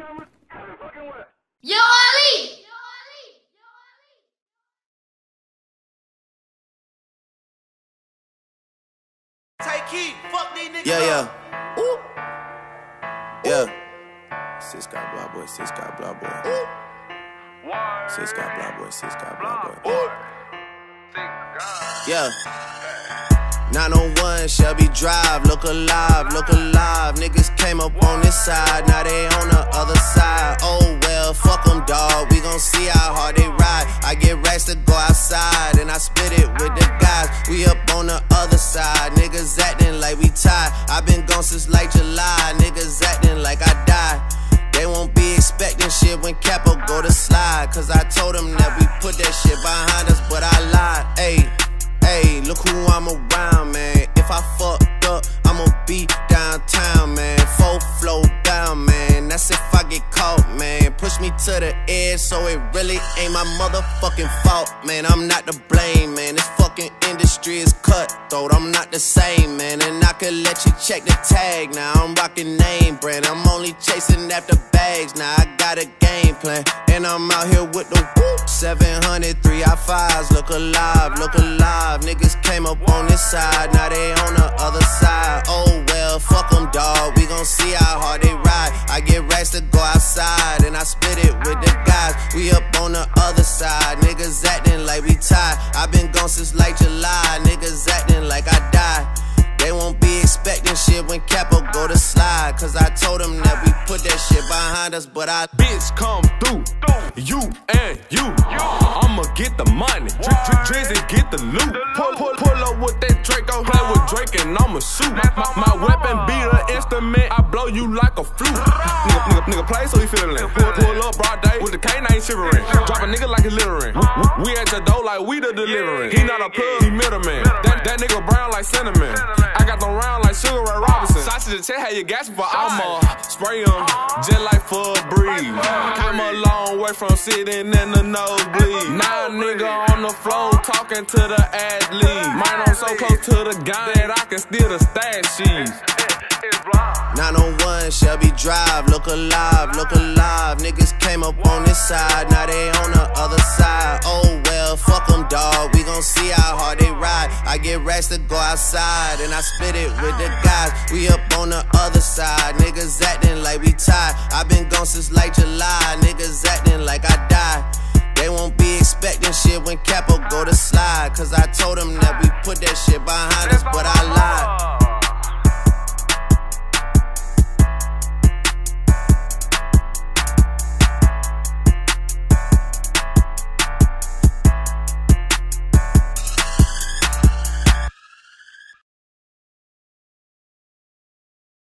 cameras every fucking way. Yo, Ali! Take heat, fuck these niggas. Yeah. Ooh. Yeah. Sis got blah boy, sis got blah boy. Ooh. Sis got blah boy, sis got blah boy. Ooh. Yeah. 901 Shelby Drive, look alive, look alive. Niggas came up on this side, now they on the other side. Oh well, fuck them, dawg, we gon' see how hard they ride. I get racks to go outside, and I split it with the guys. We up on the other side, niggas acting like we tied. I been gone since like July, niggas acting like I died. They won't be expecting shit when Capo go to slide, cause I told them that we put that shit behind us, but I lied. Ayy, look who I'm around, man. If I fucked up, I'ma be downtown, man. Full flow down, man. That's if I get caught, man. Push me to the edge, so it really ain't my motherfucking fault, man. I'm not to blame, man. This fucking industry is cutthroat. I'm not the same, man. And I could let you check the tag. Now I'm rocking name brand. I'm only chasing after bags. Now I got a game plan, and I'm out here with the whoop. 700 3i5s, look alive, look alive. Niggas came up on this side, now they on the other side. Oh well, fuck them, dawg, we gon' see how hard they ride. I get racks to go outside, and I split it with the guys. We up on the other side, niggas acting like we tied. I been gone since like July, niggas acting like I died. They won't be expecting shit when Capo go to slide, cause I told them that we put that shit behind us, but I bitch come through, you and you. I'ma get the money, Drizzy get the loot. Pull up with that Draco, play with Drake and I'ma shoot. My weapon be the instrument, I blow you like a flute. Nigga play so he feelin' it. Pull up broad day with the canine shivering. Drop a nigga like he's littering. We at the door like we the delivering. He not a plug, he middleman. That nigga brown like cinnamon. I got them round like Sugar Ray Robinson. Sausage and check, how you gasping for I'ma spray them just like for a breeze. Came a long way from sitting in the nosebleed. Now nigga on the floor talking to the athlete. Mine I'm so close to the gun that I can steal the stash sheets. 901 Shelby Drive, look alive, look alive. Niggas came up on this side, now they on the other side. Oh well, fuck them, dawg, we gon' see how hard they ride. I get racks to go outside, and I split it with the guys. We up on the other side, niggas acting like we tied. I been gone since like July, niggas acting like I died. They won't be expecting shit when Capo go to slide, cause I told them that we put that shit behind us, but I lied.